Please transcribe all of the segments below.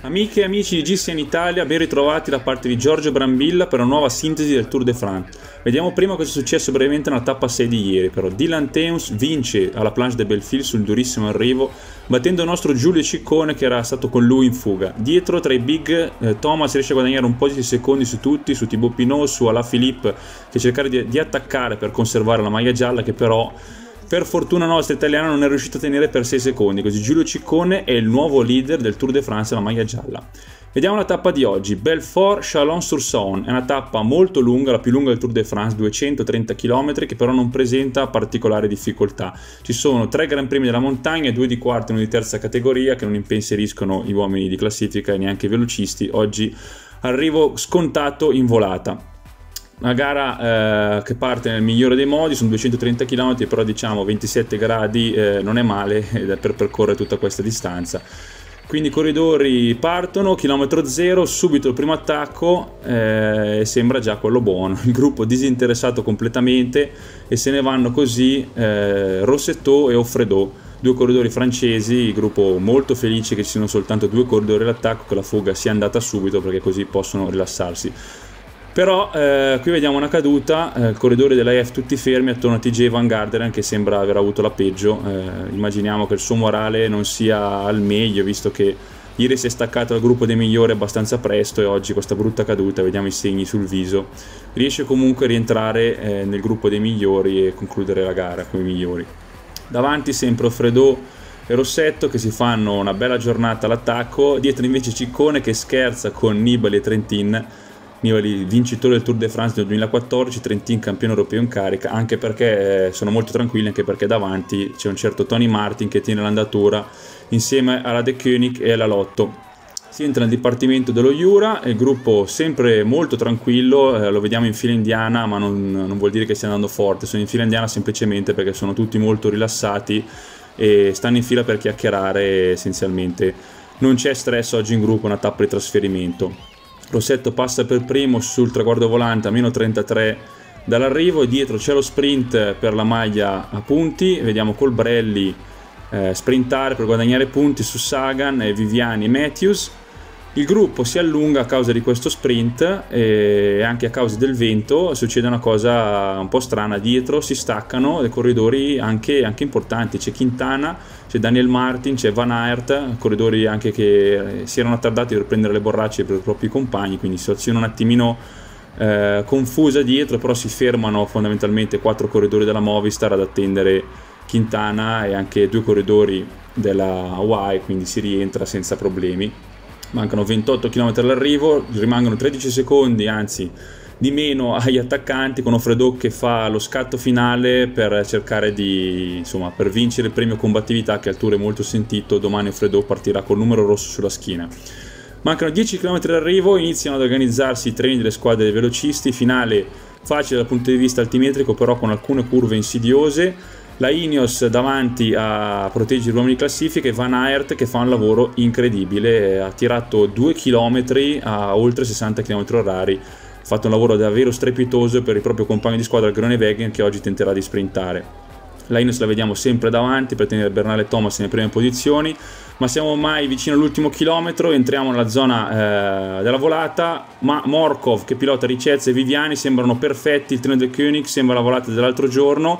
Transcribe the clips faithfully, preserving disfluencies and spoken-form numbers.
Amiche e amici di G C N Italia, ben ritrovati da parte di Giorgio Brambilla per una nuova sintesi del Tour de France. Vediamo prima cosa è successo brevemente nella tappa sei di ieri, però Dylan Teuns vince alla Planche de Belleville sul durissimo arrivo, battendo il nostro Giulio Ciccone che era stato con lui in fuga. Dietro tra i big eh, Thomas riesce a guadagnare un po' di secondi su tutti, su Thibaut Pinot, su Alaphilippe, che cercare di, di attaccare per conservare la maglia gialla, che però per fortuna nostra italiana non è riuscito a tenere per sei secondi, così Giulio Ciccone è il nuovo leader del Tour de France alla maglia gialla. Vediamo la tappa di oggi, Belfort-Chalon-sur-Saône, è una tappa molto lunga, la più lunga del Tour de France, duecentotrenta chilometri, che però non presenta particolari difficoltà. Ci sono tre Gran Premi della montagna, due di quarta e uno di terza categoria, che non impensieriscono gli uomini di classifica e neanche i velocisti. Oggi arrivo scontato in volata. Una gara eh, che parte nel migliore dei modi, sono duecentotrenta chilometri, però diciamo ventisette gradi eh, non è male per percorrere tutta questa distanza. Quindi i corridori partono, chilometro zero, subito il primo attacco e eh, sembra già quello buono. Il gruppo disinteressato completamente e se ne vanno così eh, Rossetto e Offredot, due corridori francesi, il gruppo molto felice che ci siano soltanto due corridori all'attacco, che la fuga sia andata subito perché così possono rilassarsi. Però eh, qui vediamo una caduta, eh, il corridore dell'A F tutti fermi attorno a T J Van Garderen che sembra aver avuto la peggio. Eh, immaginiamo che il suo morale non sia al meglio, visto che ieri si è staccato dal gruppo dei migliori abbastanza presto e oggi questa brutta caduta, vediamo i segni sul viso. Riesce comunque a rientrare eh, nel gruppo dei migliori e concludere la gara con i migliori. Davanti sempre Offredot e Rossetto che si fanno una bella giornata all'attacco, dietro invece Ciccone che scherza con Nibali e Trentin. Nibali vincitore del Tour de France del duemilaquattordici, Trentin campione europeo in carica, anche perché sono molto tranquilli, anche perché davanti c'è un certo Tony Martin che tiene l'andatura insieme alla De Koenig e alla Lotto. Si entra nel dipartimento dello Jura, il gruppo sempre molto tranquillo, eh, lo vediamo in fila indiana, ma non, non vuol dire che stia andando forte, sono in fila indiana semplicemente perché sono tutti molto rilassati e stanno in fila per chiacchierare essenzialmente. Non c'è stress oggi in gruppo, una tappa di trasferimento. Rossetto passa per primo sul traguardo volante a meno trentatré dall'arrivo e dietro c'è lo sprint per la maglia a punti. Vediamo Colbrelli eh, sprintare per guadagnare punti su Sagan e Viviani e Matthews. Il gruppo si allunga a causa di questo sprint e anche a causa del vento succede una cosa un po' strana, dietro si staccano dei corridori anche, anche importanti, c'è Quintana, c'è Daniel Martin, c'è Van Aert, corridori anche che si erano attardati per prendere le borracce per i propri compagni, quindi situazione un attimino eh, confusa dietro, però si fermano fondamentalmente quattro corridori della Movistar ad attendere Quintana e anche due corridori della Hawaii, quindi si rientra senza problemi. Mancano ventotto chilometri all'arrivo, rimangono tredici secondi, anzi di meno agli attaccanti, con Offredot che fa lo scatto finale per cercare di, insomma, per vincere il premio combattività che al Tour è molto sentito. Domani Offredot partirà col numero rosso sulla schiena. Mancano dieci chilometri all'arrivo, iniziano ad organizzarsi i treni delle squadre dei velocisti, finale facile dal punto di vista altimetrico però con alcune curve insidiose. La Ineos davanti a proteggere gli uomini di classifica e Van Aert che fa un lavoro incredibile, ha tirato due chilometri a oltre sessanta chilometri orari, ha fatto un lavoro davvero strepitoso per il proprio compagno di squadra Groenewegen che oggi tenterà di sprintare. La Ineos la vediamo sempre davanti per tenere Bernal e Thomas nelle prime posizioni, ma siamo ormai vicino all'ultimo chilometro, entriamo nella zona eh, della volata, ma Morkov che pilota Richez e Viviani sembrano perfetti, il treno del Koenig sembra la volata dell'altro giorno.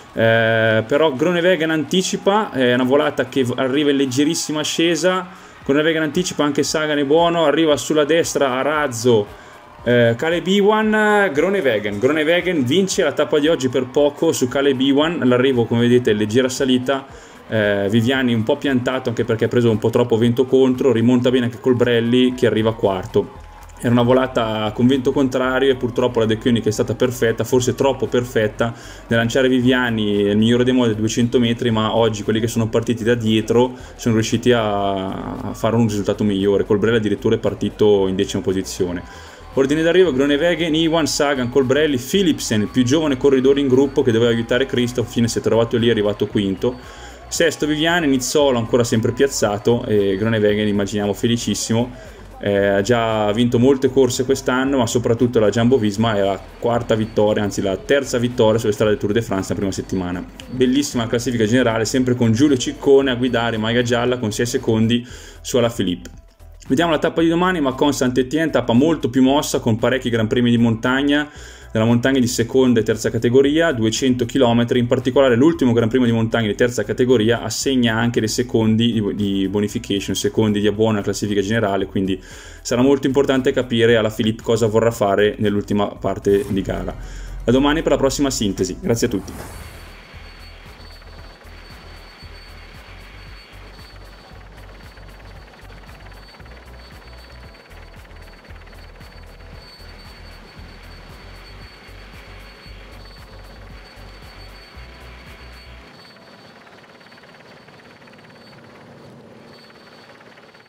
Eh, però Groenewegen anticipa, è una volata che arriva in leggerissima ascesa, Groenewegen anticipa, anche Sagan è buono, arriva sulla destra a razzo eh, Caleb Ewan, Groenewegen, Groenewegen vince la tappa di oggi per poco su Caleb Ewan, l'arrivo come vedete è leggera salita, eh, Viviani un po' piantato anche perché ha preso un po' troppo vento contro, rimonta bene anche Colbrelli che arriva quarto. Era una volata con vento contrario e purtroppo la De Koenig è stata perfetta, forse troppo perfetta, nel lanciare Viviani è il migliore dei modi a duecento metri, ma oggi quelli che sono partiti da dietro sono riusciti a, a fare un risultato migliore. Colbrelli addirittura è partito in decima posizione. Ordine d'arrivo: Groenewegen, Ewan, Sagan, Colbrelli, Philipsen, il più giovane corridore in gruppo che doveva aiutare Christoph, fine si è trovato lì, è arrivato quinto. Sesto Viviani, Nizzolo ancora sempre piazzato e Groenewegen immaginiamo felicissimo. Eh, ha già vinto molte corse quest'anno, ma soprattutto la Jumbo Visma è la quarta vittoria, anzi la terza vittoria sulle strade del Tour de France la prima settimana. Bellissima classifica generale, sempre con Giulio Ciccone a guidare maglia gialla con sei secondi su Alaphilippe. Vediamo la tappa di domani. Mâcon Saint-Étienne, tappa molto più mossa con parecchi gran premi di montagna, nella montagna di seconda e terza categoria, duecento chilometri, in particolare l'ultimo Gran Premio di montagna di terza categoria assegna anche dei secondi di, di bonification, secondi di abbona alla classifica generale, quindi sarà molto importante capire alla Philippe cosa vorrà fare nell'ultima parte di gara. A domani per la prossima sintesi, grazie a tutti.